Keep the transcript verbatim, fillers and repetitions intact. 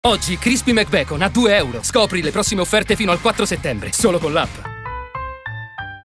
Oggi Crispy McBacon a due euro. Scopri le prossime offerte fino al quattro settembre, solo con l'app.